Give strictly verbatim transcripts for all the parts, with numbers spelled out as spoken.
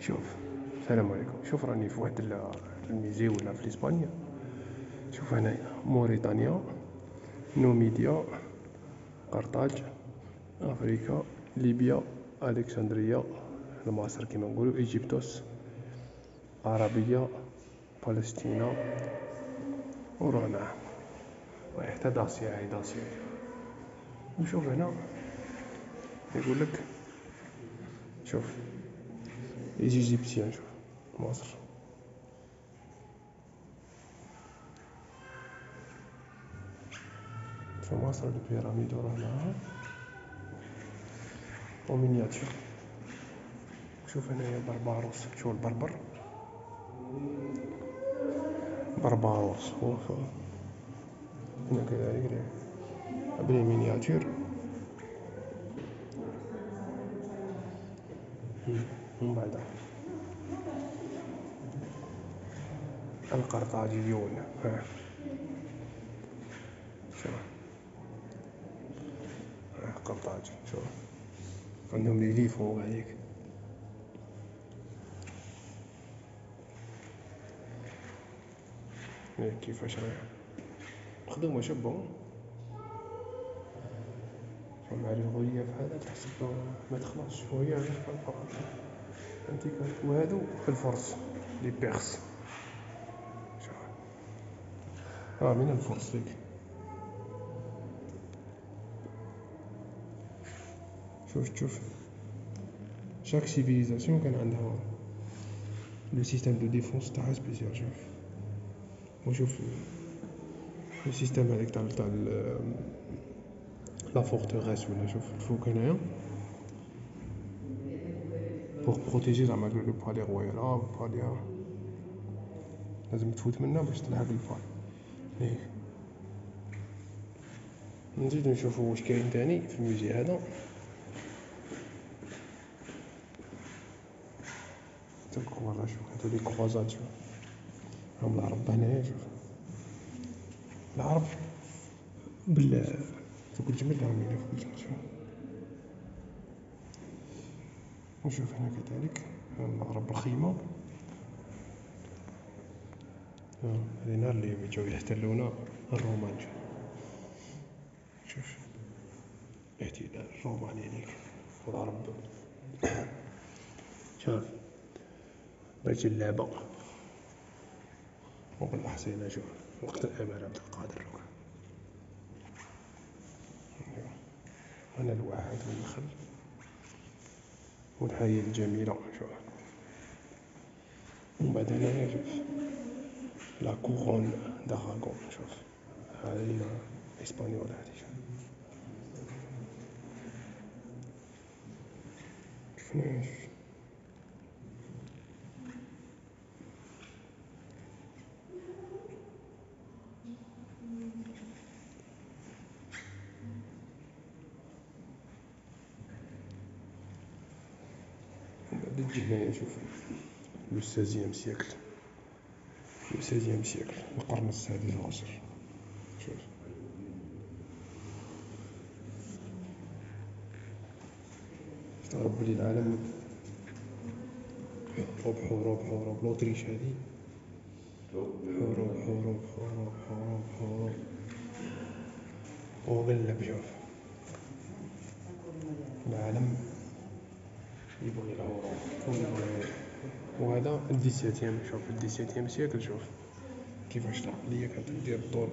شوف، السلام عليكم. شوف راني في واحد ال- الميزي ولا في اسبانيا. شوف هنايا موريتانيا، نوميديا، قرطاج، افريكا، ليبيا، الكسندريه، مصر كيما نقولوا، ايجيبتوس، عربيه، فلسطين، ورانا رايح حتى داسيا. هاي داسيا. وشوف هنا يقول لك، شوف ايجيبسيان، شوف مصر. في مصر البيراميد ورانا ومينياتور. شوف هنايا برباروس، شوف البربر برباروس هو هنا كذلك بلي مينياتور. من بعد القرطاجيون. ها شوف، ها قرطاج. شوف عندهم لي ليف فوق هذيك. هيك كيفاش رايح خدومة. شوف بون مع الغوية في هذا تحسب ما تخلصش شوية غير فقط انتي كانت. وهادو الفرس لي بيرس. شوف اه من الفرس ليك. شوف تشوف شاك سيفيليزاسيون كان عندها لو سيستيم دو ديفونس تاعها سبيسيال. شوف وشوف لو سيستيم هذاك تاع تاع لا فورتوريس ولا. شوف الفوق هنايا بوغ بروتيجي زعما لو بالي رويال. اه بالي لازم تفوت منها باش تلحق البالي. ايه نزيدو نشوفو واش كاين تاني في الميزي هذا. تلك ورا شوف هادو لي كروازات. شوف راهم العرب هنايا. شوف العرب بال فوق الجمل راهم هنا فوق الجمل. شوف نشوف هنا كذلك العرب الخيمة. هذه نهار اللي جاو يحتلونا الرومان. شوف الاحتلال الروماني هذيك والعرب. شوف بيت اللعبة وبالأحصنة. شوف وقت الأمير عبد القادر. هنا الواحد والنخل والحياة الجميلة. شوف ومن بعد هنايا شوف لا كورون داراغون. شوف هذه إسبانيول هذه. شوفناش بعد تجي هنايا. شوف لو سازيام سيكل، لو سازيام سيكل القرن السادس عشر. شوف استغرب بلي العالم حروب حروب حروب لوطريش هذه حروب حروب حروب حروب حروب وغلب. شوف العالم يبغي الحروب. وهذا الديسيتيام. شوف الديسيتيام سيكل. شوف كيفاش العقلية كانت تدير الدور.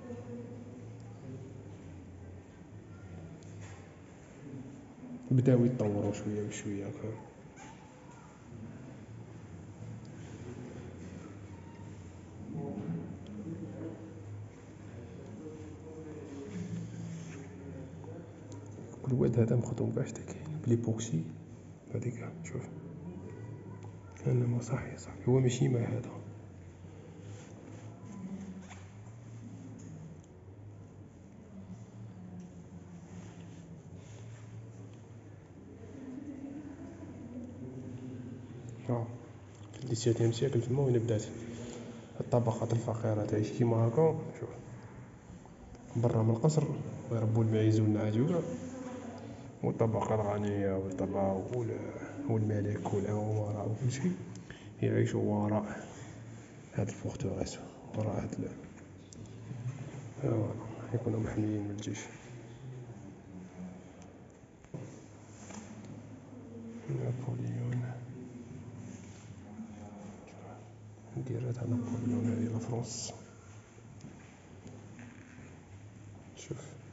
بداو يتطوروا شوية بشوية. كل واد هذا مخدوم باش تكي بليبوكسي هذيك. شوف انا ما صحي صاحبي هو ماشي مع هذا. اه في الديسيتيام سيكل تما وين بدات الطبقات الفقيرة تعيش كيما هاكا. شوف برا من القصر ويربوا المعيز والنعاج، والطبقة الغنية والطبقة والملك والأمراء كل شيء يعيشوا وراء هاد الفورتوريس، وراء هاد ال... يكونوا محميين من الجيش. نابليون، ندير تاع نابليون هذه لفرنسا. شوف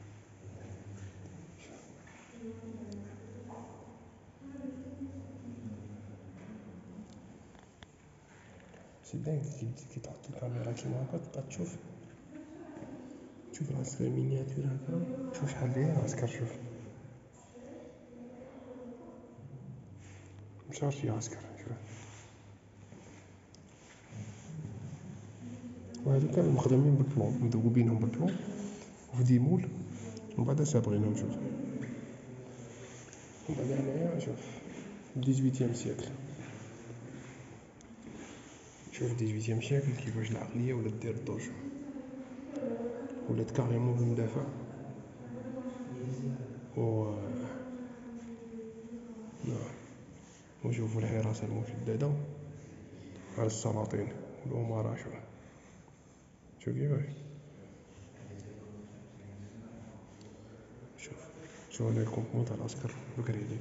سي داير كي تحط الكاميرا كيما هكا تبقى تشوف تشوف العسكر مينياتور هكا، شوف شحال ليه عسكر. شوف مشارجي عسكر. شوف وهادو كانوا مخدمين بالبلون، مذوبينهم بالبلون وفي ديمول ومن بعد سابغينهم. شوف ومن بعد هنايا شوف ديزويتيام سيكل. شوف ديزويتيام سيكل كيفاش العقلية ولات دير الدور، ولات كاريمون بالمدافع و وشوفوا الحراسة المشددة على السلاطين والأمراء. شوف شوف كيفاش. شوف شوف هنا الكومبون تاع العسكر بكري هذيك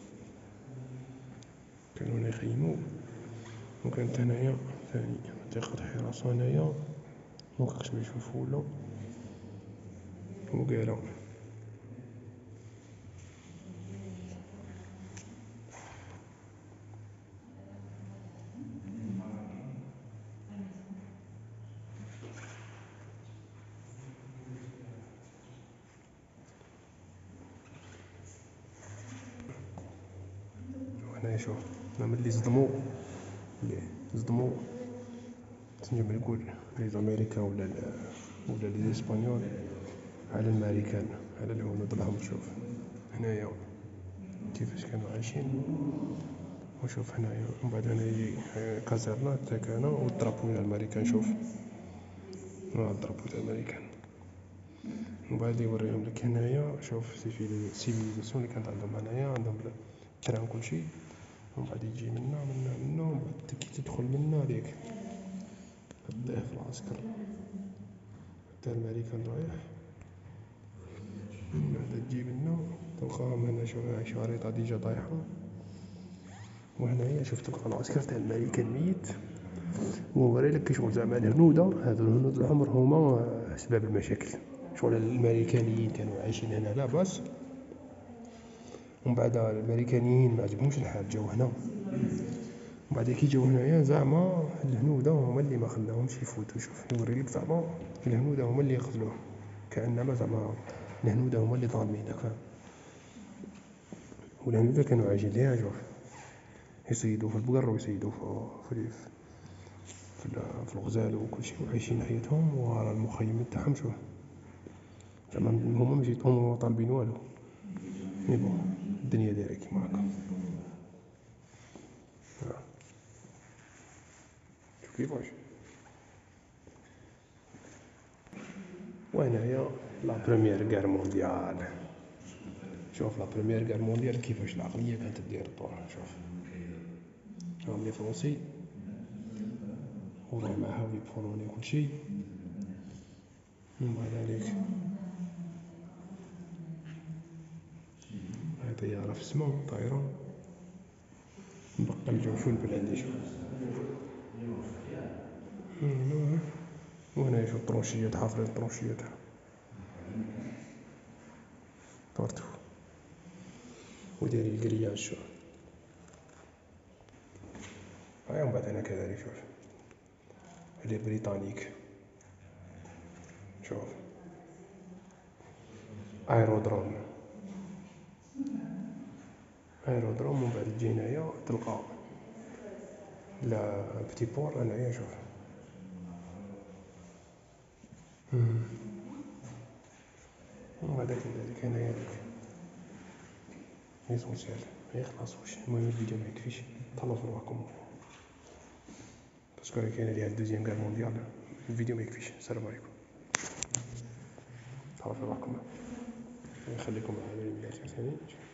كانوا هنا يخيموا، وكانت هنايا ثاني منطقة حراسة هنايا مكاش ما يشوفوا ولا وقالوا. وهنا شوف من اللي صدموا اللي صدموا تنجم نقول لي زاميريكا ولا ال ولا لي اسبانيول على الامريكان، على الهنود الحمر. شوف هنايا كيفاش كانوا عايشين، وشوف هنايا ومن بعد هنا يجي كازرنات تاع كانوا والدرابو تاع الامريكان. شوف ها الدرابو تاع الامريكان، ومن بعد يوريهم لك هنايا. شوف سيفيليزاسيون اللي كانت عندهم هنايا، عندهم التران كل شيء، ومن بعد يجي منا منا منا ومن بعد كي تدخل منا ليك تطيح في العسكر تاع الامريكان رايح، من بعد تجي منا تلقاهم هنا. شوف شريطة ديجا طايحة، وهنايا شوف تلقى العسكر تاع الامريكان ميت، ووري لك شغل زعما الهنود هذو الهنود الحمر هما اسباب المشاكل. شغل الامريكانيين كانوا عايشين هنا لاباس، ومن بعد الامريكانيين ما عجبهمش الحال جاو هنا، ومن بعد كي جاو هنايا زعما الهنود هما اللي ما خلاهمش يفوتوا. شوف يوري لك زعما الهنود هما اللي يخذلوه، كانما زعما الهنود هما اللي ظالمينك، فاهم. والهنود كانوا عايشين ليها. شوف يصيدوا في البقر ويصيدوا في في في الغزال وكل شيء، وعايشين حياتهم ورا المخيم تاعهم. شوف زعما هما ماشي هما طالبين والو، مي بون الدنيا دايره كيما هكا. شوف كيفاش. وهنايا لا بروميير غير مونديال. شوف لا بروميير غير مونديال كيفاش العقليه كانت دير الدور. شوف راهم لي فرونسي وراهم معاها ويبولوني كل شيء، ومن بعد عليك هاي طيارة في السما طايرة مبقى الجو شو البلاد. شوف وهنا شوف طروشيات حافرين طروشيات بارتو ودايرين الكرياج. شوف هاي ومن بعد هنا كذلك شوف هادي بريطانيك. شوف ايرودروم ايرودروم ومن بعد تجي هنايا تلقى لا بتي بور هنايا. شوف ومن بعد كذلك هنايا ليسونسيال ما يخلصوش. المهم الفيديو ما يكفيش، تهلاو في رواحكم باسكو كاينه ديال دوزيام غير مونديال. الفيديو ما يكفيش. السلام عليكم، تهلاو في رواحكم، يخليكم على العالميات ثاني.